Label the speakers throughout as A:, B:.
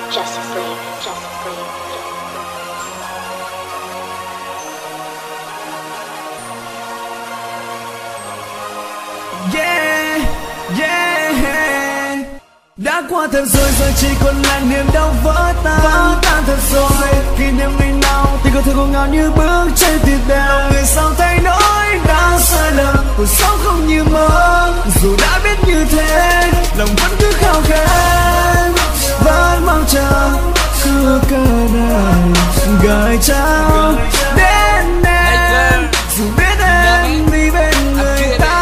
A: Justice League, Justice League.
B: Yeah, yeah. Đã qua thật rồi, giờ chỉ còn là niềm đau vỡ tan thật rồi. Kỷ niệm ngày nào thì có thể ngọt ngào như bước trên thịt đèo. Người sao thay đổi đã sai lầm, cuộc sống không như mơ. Dù đã biết như thế, lòng vẫn cứ khao khát, vẫn mong chờ xưa cả đời gửi trao đến em. Dù biết em đi bên người ta,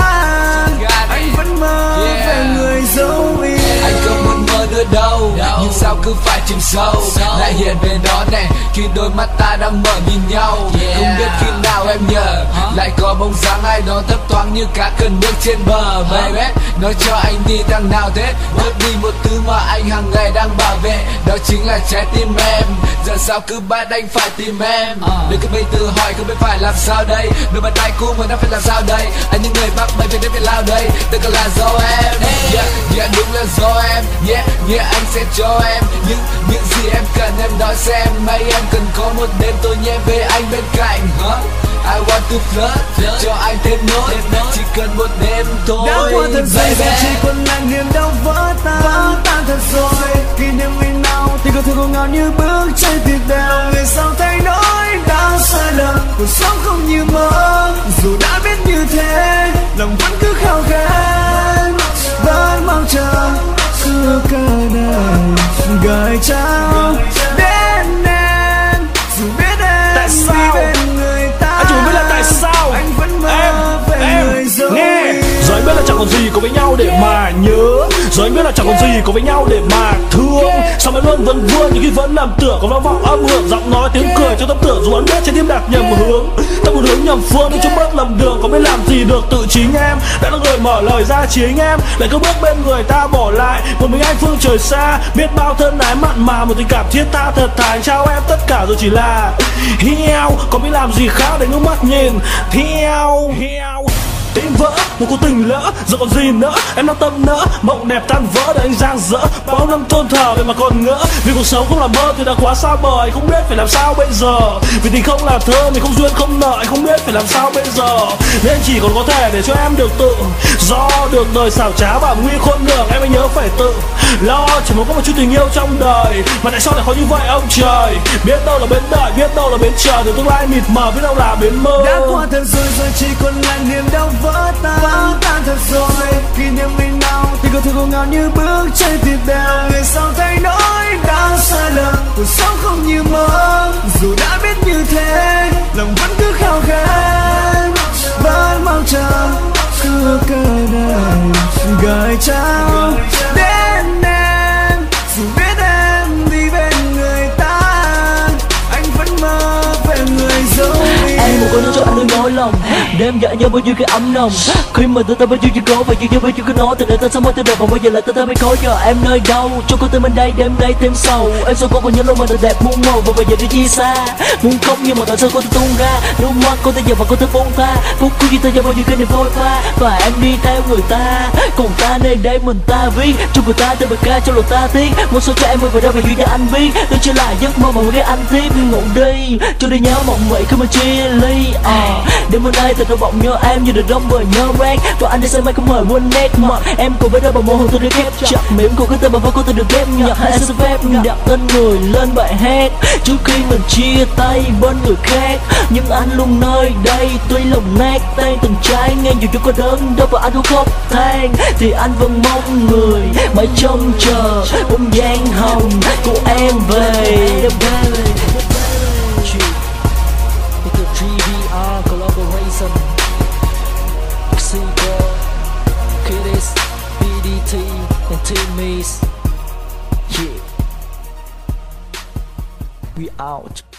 B: anh vẫn mơ về người dấu ý.
C: Anh không muốn mơ nữa đâu, nhưng sao cứ phải chìm sâu lại hiện về đó này, khi đôi mắt ta đang mở nhìn nhau. Không biết khi nào em nhớ lại có bóng dáng ai đó thấp thoáng như cả cơn nước trên bờ. Baby, nói cho anh đi đằng nào thế, cướp đi một thứ mà anh hàng ngày đang bảo vệ, đó chính là trái tim em. Giờ sao cứ bắt anh phải tìm em, đừng cứ bây tự hỏi không biết phải làm sao đây. Đôi bàn tay cũ mà nó phải làm sao đây, anh những người mắc bệnh về đến phải lao đây, tất cả là do em. Yeah, đúng là do em. Yeah, anh sẽ cho em những gì em cần, em nói xem mấy em cần có một đêm tôi nhé với anh bên cạnh. I want to flirt, cho anh thêm nốt, chỉ cần một đêm thôi.
B: Đã qua thật rồi, giờ chỉ còn là niềm đau vỡ tan thật rồi. Kỷ niệm ngày nào thì có thể ngọt ngào như bước trên thịt đèo. Người sao thay đổi đã sai lầm, cuộc sống không như mơ. Dù đã biết như thế, lòng vẫn cứ khao khát, vẫn mong chờ xưa cả đời gửi trao đến em. Dù biết em
D: tại sao
B: đi bên người ta,
D: anh chỉ biết là tại sao
B: anh vẫn mơ về người dấu
D: nghe. Rồi anh biết là chẳng còn gì có với nhau để mà nhớ, rồi anh biết là chẳng còn gì có với nhau để mà thương. Sao mãi luôn vẫn vương nhưng khi vẫn làm tưởng có vang vọng âm hưởng giọng nói tiếng cười trong tâm tưởng. Dù anh biết trái tim đặt nhầm hướng, ta muốn hướng nhầm phương nhưng chung bước lầm đường. Có biết làm gì được tự chính em đã là người mở lời ra chính em, lại cứ bước bên người ta bỏ lại một mình anh phương trời xa. Biết bao thân ái mặn mà một tình cảm thiết tha thật thà trao em tất cả rồi chỉ là hiao. Có biết làm gì khác để nước mắt nhìn theo. Tim vỡ, một cuộc tình lỡ, giờ còn gì nữa. Em đang tâm nỡ, mộng đẹp tan vỡ để anh giang dỡ. Bao năm thôn thờ vậy mà còn ngỡ, vì cuộc sống không là mơ thì đã quá xa vời. Anh không biết phải làm sao bây giờ, vì tình không là thơ, mình không duyên không nợ. Anh không biết phải làm sao bây giờ, nên chỉ còn có thể để cho em được tự do. Được đời xảo trá và nguy khôn lường, em hãy nhớ phải tự lo. Chỉ muốn có một chút tình yêu trong đời, mà tại sao lại khó như vậy ông trời. Biết đâu là bến đợi, biết đâu là bến chờ, từ tương lai mịt mờ biết đâu là bến mơ.
B: Đã qua thật rồi, giờ chỉ còn là niềm đau vỡ tan thật rồi. Kỷ niệm ngày nào thì có thể ngọt ngào như bước trên thịt đèo. Người sao thay đổi đã sai lầm, cuộc sống không như mơ. Dù đã biết như thế, lòng vẫn cứ khao khát, vẫn mong chờ xưa cả đời gửi trao đến em. Dù biết em đi bên người ta, anh vẫn mơ về người dấu ý.
E: Em một câu nói cho anh đừng nói lòng, đêm dạ nhớ bao nhiêu cái ấm nồng. Khi mà tôi bao nhiêu chuyện cố và như bao nhiêu cái nói từ đây ta sống mơ từ đời còn bây giờ là tôi mới khó giờ em nơi đâu. Cho cô tên bên đây đêm nay thêm sầu, em sao cô còn nhớ luôn mà đời đẹp muôn màu và bây giờ đi chia xa. Muốn khóc nhưng mà tại sao cô tôi tung ra nước mắt cô tới giờ và cô tôi buông tha. Phút cuối khi tôi giờ bao nhiêu cái niềm vội pha và em đi theo người ta, còn ta nơi đây mình ta viết cho người ta tên bài ca cho lòng ta tiếc. Một số cho em vui và đâu về duyên cho anh biết tôi chưa lại giấc mơ mà người anh tiếp ngủ đi cho đi nhớ mộng vậy khi mà chia ly. Đêm hôm nay thật đau bọng nhớ em như được đông bởi nhớ rác. Và anh đi xe máy không mời quên nét mặt em cùng với đôi bằng mồ hôi tôi được ghép chặt miệng cô cái tên bằng vai cô tôi được ghép nhặt. Em xin phép đặt tên người lên bài hát trước khi mình chia tay bên người khác. Nhưng anh luôn nơi đây tuy lòng nát tan từng trái ngang dù chưa có đớn đâu và anh không khóc than thì anh vẫn mong người mãi trông chờ bóng dáng hồng của em về. Collaboration Mexico Kiddies BDT and Timmy's. Yeah, we out.